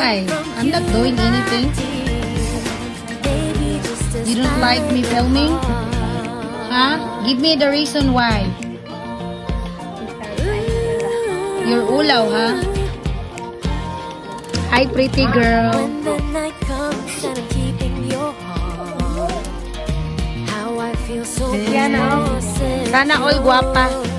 Why? I'm not doing anything. You don't like me filming? Huh? Give me the reason why. You're ulaw, huh? Hi, pretty girl. Sana all guwapa.